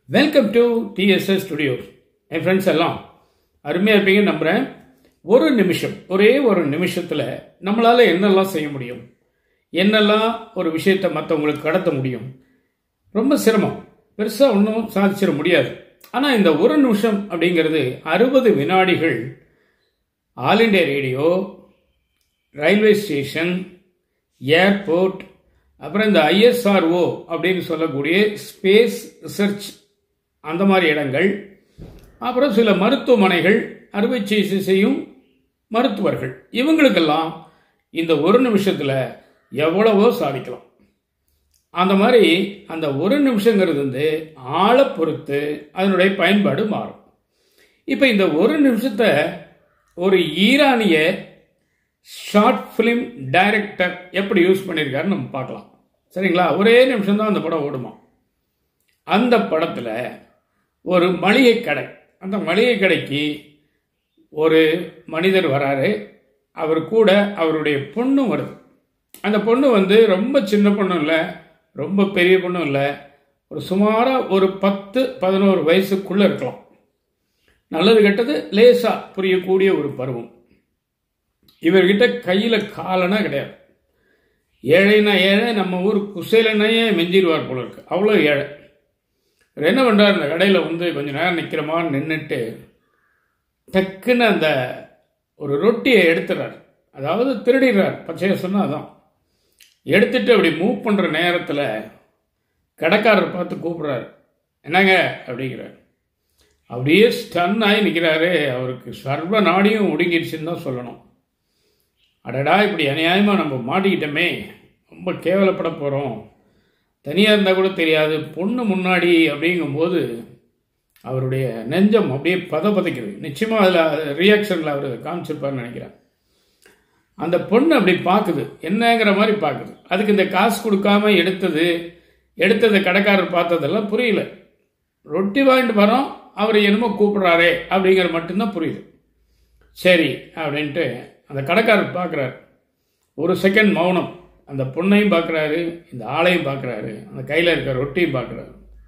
Welcome to TSS studios. என் friends எல்லாம் அருமையாக இருப்பீங்கன்னு நம்புகிறேன். ஒரு நிமிஷம், ஒரே ஒரு நிமிஷத்தில் நம்மளால் என்னெல்லாம் செய்ய முடியும், என்னெல்லாம் ஒரு விஷயத்தை மற்றவங்களுக்கு கடத்த முடியும். ரொம்ப சிரமம், பெருசாக ஒன்றும் சாதிச்சிட முடியாது. ஆனால் இந்த ஒரு நிமிஷம் அப்படிங்கிறது 60 வினாடிகள் all India radio, railway station, airport, அப்புறம் இந்த ISRO அப்படின்னு சொல்லக்கூடிய ஸ்பேஸ் ரிசர்ச், அந்த மாதிரி இடங்கள், அப்புறம் சில மருத்துவமனைகள், அறுவை சிகிச்சை செய்யும் மருத்துவர்கள், இவங்களுக்கெல்லாம் இந்த ஒரு நிமிஷத்தில் எவ்வளவோ சாதிக்கலாம். அந்த மாதிரி அந்த ஒரு நிமிஷங்கிறது வந்து ஆளை பொறுத்து அதனுடைய பயன்பாடு மாறும். இப்போ இந்த ஒரு நிமிஷத்தை ஒரு ஈரானிய ஷார்ட் ஃபிலிம் டைரக்டர் எப்படி யூஸ் பண்ணியிருக்காருன்னு நம்ம பார்க்கலாம். சரிங்களா? ஒரே நிமிஷம் தான் அந்த படம் ஓடுமா. அந்த படத்தில் ஒரு மளிகை கடை, அந்த மளிகை கடைக்கு ஒரு மனிதர் வராரு. அவர் கூட அவருடைய பொண்ணும் வருது. அந்த பொண்ணு வந்து ரொம்ப சின்ன பொண்ணும் இல்லை, ரொம்ப பெரிய பொண்ணும் இல்லை, ஒரு சுமாராக ஒரு 10-11 வயசுக்குள்ளே இருக்கலாம். நல்லது கெட்டது லேசாக புரியக்கூடிய ஒரு பருவம். இவர்கிட்ட கையில் காலனா கிடையாது. ஏழைனா ஏழை, நம்ம ஊர் குசேலனையே மெஞ்சிடுவார் போல இருக்கு, அவ்வளோ ஏழை. இவர் என்ன பண்ணுறார், இந்த கடையில் வந்து கொஞ்சம் நேரம் நிற்கிறமா நின்றுட்டு டக்குன்னு அந்த ஒரு ரொட்டியை எடுத்துடுறார். அதாவது திருடிடுறார், பச்சையை சொன்னால் அதான். எடுத்துட்டு அப்படி மூவ் பண்ணுற நேரத்தில் கடைக்காரர் பார்த்து கூப்பிட்றாரு, என்னங்க அப்படிங்கிறார். அப்படியே ஸ்டன் ஆகி நிற்கிறாரு. அவருக்கு சர்வ நாடியும் ஒடுங்கிடுச்சுன்னு தான் சொல்லணும். அடடா, இப்படி அநியாயமாக நம்ம மாட்டிக்கிட்டோமே, ரொம்ப கேவலப்பட போகிறோம், தனியாக இருந்தால் கூட தெரியாது, பொண்ணு முன்னாடி அப்படிங்கும்போது அவருடைய நெஞ்சம் அப்படியே பதைக்குது. நிச்சயமாக அதில் ரியாக்ஷனில் அவர் காமிச்சிருப்பார்னு நினைக்கிறேன். அந்த பொண்ணு அப்படி பார்க்குது, என்னங்கிற மாதிரி பார்க்குது. அதுக்கு இந்த காசு கொடுக்காம எடுத்தது கடைக்காரர் பார்த்ததெல்லாம் புரியல. ரொட்டி வாங்கிட்டு வரோம், அவர் என்னமோ கூப்பிட்றாரே அப்படிங்கிற மட்டும்தான் புரியுது. சரி அப்படின்ட்டு அந்த கடைக்காரர் பார்க்குறாரு. ஒரு செகண்ட் மௌனம். அந்த பொண்ணையும் பார்க்குறாரு, இந்த ஆளையும் பார்க்குறாரு, அந்த கையில் இருக்க ரொட்டியும் பார்க்குறாரு.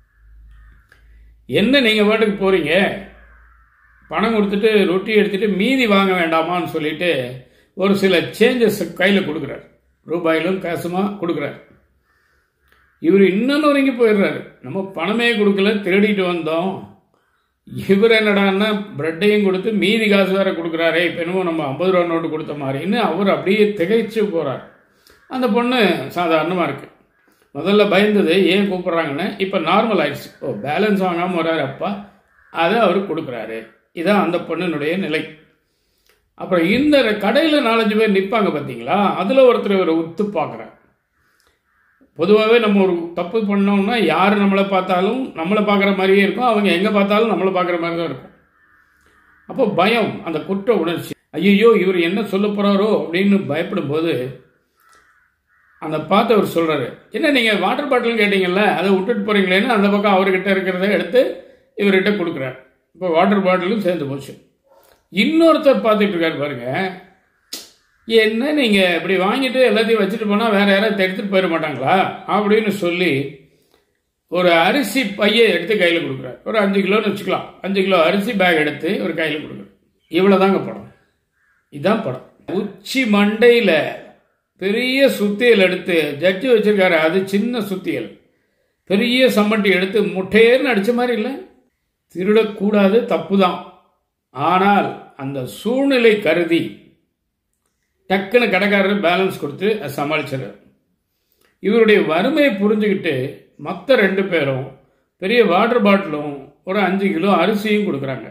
என்ன நீங்கள் பாட்டுக்கு போகிறீங்க, பணம் கொடுத்துட்டு ரொட்டி எடுத்துகிட்டு மீதி வாங்க வேண்டாமான்னு சொல்லிட்டு ஒரு சில சேஞ்சஸ் கையில் கொடுக்குறாரு. ரூபாயிலும் காசுமா கொடுக்குறாரு. இவர் இன்னொன்று வரைக்கும் போயிடுறாரு. நம்ம பணமே கொடுக்கல, திருடிட்டு வந்தோம். இவர் என்னடான்னா பிரெட்டையும் கொடுத்து மீதி காசு வேற கொடுக்குறாரே, இப்போ என்னமோ நம்ம 50 ரூபா நோட்டு கொடுத்த மாதிரின்னு அவர் அப்படியே திகைச்சு போகிறார். அந்த பொண்ணு சாதாரணமாக இருக்கு. முதல்ல பயந்தது ஏன் கூப்பிட்றாங்கன்னு, இப்போ நார்மல் ஆயிடுச்சு. ஓ, பேலன்ஸ் வாங்காமல் வர்றாரு அப்பா, அதை அவர் கொடுக்குறாரு. இதான் அந்த பொண்ணினுடைய நிலை. அப்புறம் இந்த கடையில் 4-5 பேர் நிற்பாங்க பார்த்தீங்களா, அதில் ஒருத்தர் இவரை உத்து பார்க்குறார். பொதுவாகவே நம்ம ஒரு தப்பு பண்ணோம்னா யார் நம்மளை பார்த்தாலும் நம்மளை பார்க்குற மாதிரியே இருக்கும், அவங்க எங்கே பார்த்தாலும் நம்மளை பார்க்குற மாதிரி தான் இருக்கும். அப்போ பயம், அந்த குற்ற உணர்ச்சி, ஐயோ இவர் என்ன சொல்ல போகிறாரோ அப்படின்னு பயப்படும் போது அந்த பார்த்தவர் சொல்கிறாரு, என்ன நீங்கள் வாட்டர் பாட்டில் கேட்டீங்கல்ல, அதை விட்டுட்டு போகிறீங்களேன்னு அந்த பக்கம் அவர்கிட்ட இருக்கிறத எடுத்து இவர்கிட்ட கொடுக்குறாரு. இப்போ வாட்டர் பாட்டிலும் சேர்ந்து போச்சு. இன்னொருத்தர் பார்த்துட்டு இருக்காரு பாருங்க, என்ன நீங்கள் இப்படி வாங்கிட்டு எல்லாத்தையும் வச்சுட்டு போனால் வேறு யாராவது எடுத்துகிட்டு போயிட மாட்டாங்களா அப்படின்னு சொல்லி ஒரு அரிசி பையை எடுத்து கையில் கொடுக்குறாரு. ஒரு 5 கிலோன்னு வச்சுக்கலாம், 5 கிலோ அரிசி பேக் எடுத்து ஒரு கையில் கொடுக்குறாரு. இவ்வளோதாங்க படம். இதுதான் படம். உச்சி மண்டையில் பெரிய சுத்தியல் எடுத்து ஜட்ஜி வச்சிருக்காரு, அது சின்ன சுத்தியல். பெரிய சம்மட்டி எடுத்து முட்டையேன்னு அடித்த மாதிரி இல்லை. திருடக்கூடாது, தப்பு தான். ஆனால் அந்த சூழ்நிலை கருதி டக்குன்னு கடைக்காரர் பேலன்ஸ் கொடுத்து சமாளிச்சிடறார். இவருடைய வறுமையை புரிஞ்சுக்கிட்டு மற்ற 2 பேரும் பெரிய வாட்டர் பாட்டிலும் ஒரு 5 கிலோ அரிசியும் கொடுக்குறாங்க.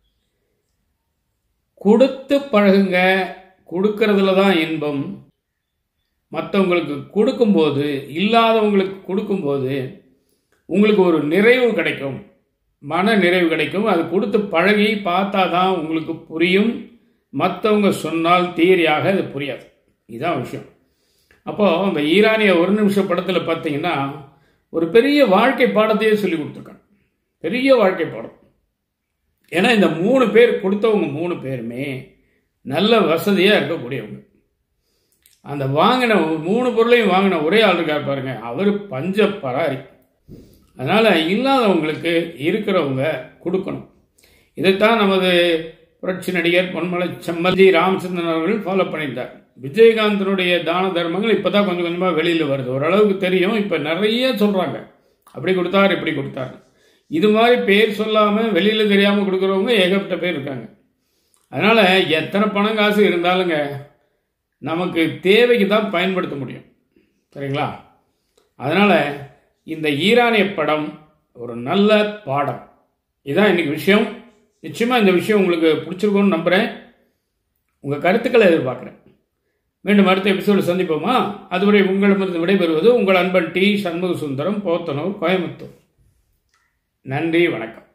கொடுத்து பழகுங்க, கொடுக்கறதுல தான் இன்பம். மற்றவங்களுக்கு கொடுக்கும்போது, இல்லாதவங்களுக்கு கொடுக்கும்போது உங்களுக்கு ஒரு நிறைவு கிடைக்கும், மன நிறைவு கிடைக்கும். அது கொடுத்து பழகி பார்த்தா தான் உங்களுக்கு புரியும். மற்றவங்க சொன்னால் தியரியாக அது புரியாது. இதுதான் விஷயம். அப்போது அந்த ஈரானிய ஒரு நிமிஷ படத்தில் பார்த்தீங்கன்னா ஒரு பெரிய வாழ்க்கை பாடத்தையே சொல்லி கொடுத்துருக்காங்க. பெரிய வாழ்க்கை பாடம். ஏன்னா இந்த 3 பேர் கொடுத்தவங்க 3 பேருமே நல்ல வசதியாக இருக்கக்கூடியவங்க. அந்த வாங்கின 3 பொருளையும் வாங்கின ஒரே ஆள் இருக்கார் பாருங்க, அவர் பஞ்ச பராரி. அதனால் இல்லாதவங்களுக்கு இருக்கிறவங்க கொடுக்கணும். இதைத்தான் நமது புரட்சி நடிகர் பொன்மலை செம்மல் ஜி ராமச்சந்திரன் அவர்கள் ஃபாலோ பண்ணியிருந்தார். விஜயகாந்தனுடைய தான தர்மங்கள் இப்போ தான் கொஞ்சம் கொஞ்சமாக வெளியில் வருது, ஓரளவுக்கு தெரியும். இப்போ நிறைய சொல்கிறாங்க, அப்படி கொடுத்தார் இப்படி கொடுத்தார். இது மாதிரி பேர் சொல்லாமல் வெளியில் தெரியாமல் கொடுக்குறவங்க ஏகப்பட்ட பேர் இருக்காங்க. அதனால் எத்தனை பணம் காசு இருந்தாலுங்க நமக்கு தேவைக்கு தான் பயன்படுத்த முடியும், சரிங்களா? அதனால் இந்த ஈரானிய படம் ஒரு நல்ல பாடம். இதுதான் இன்னைக்கு விஷயம். நிச்சயமாக இந்த விஷயம் உங்களுக்கு பிடிச்சிருக்கும்னு நம்புகிறேன். உங்கள் கருத்துக்களை எதிர்பார்க்குறேன். மீண்டும் அடுத்த எபிசோடு சந்திப்போமா? அதுவரை உங்களிடமிருந்து விடைபெறுவது உங்கள் அன்பன் டி. சண்முக சுந்தரம், போத்தனூர், கோயம்புத்தூர். நன்றி, வணக்கம்.